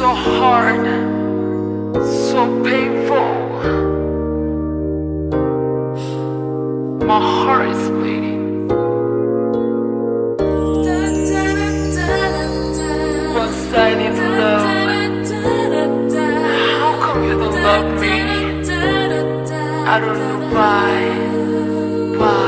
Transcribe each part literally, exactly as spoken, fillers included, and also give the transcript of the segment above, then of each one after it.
so hard, so painful. My heart is bleeding. One-sided love. How come you don't love me? I don't know why. Why?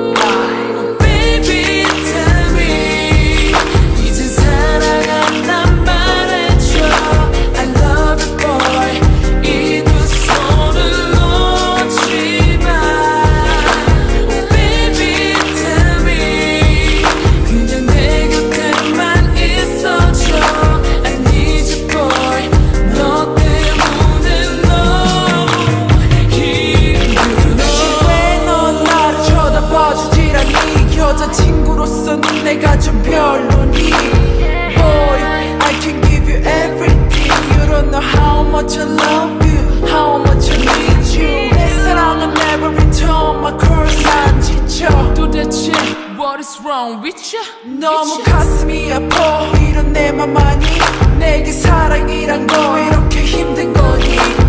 친구로서는 내가 좀 별로니 Boy, I can give you everything. You don't know how much I love you, how much I need you. 내 사랑은 never return my calls. 난 지쳐. 도대체 what is wrong with you? 너무 가슴이 아파 이런 내 맘 아니. 내게 사랑이란 거 이렇게 힘든 거니.